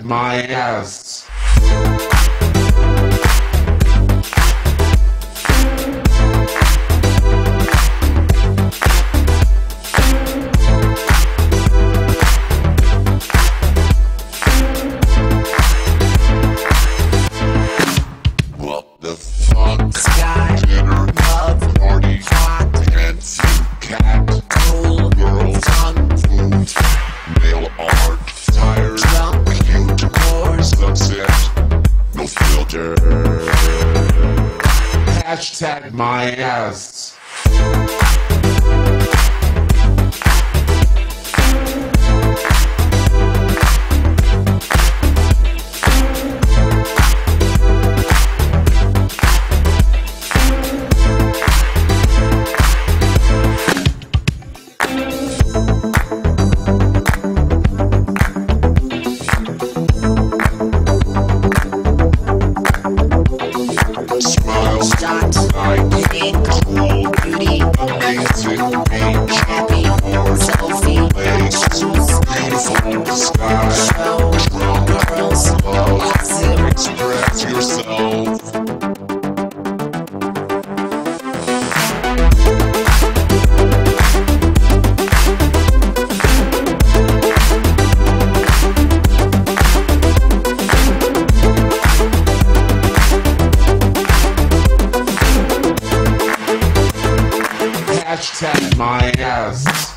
Hashtag my ass. What the fuck? Sky, Dinner, love, party, hot, dancing, cat, cool, girl, tongue, food, nail art, tired, drunk, cute, whores, sunset, no filter. Hashtag my ass. Smile, dot, night, pink, cool, beauty, amazing, beach, happy, selfie, lace, beautiful, sky, show, drunk, girls, love, awesome, express yourself. Hashtag my ass.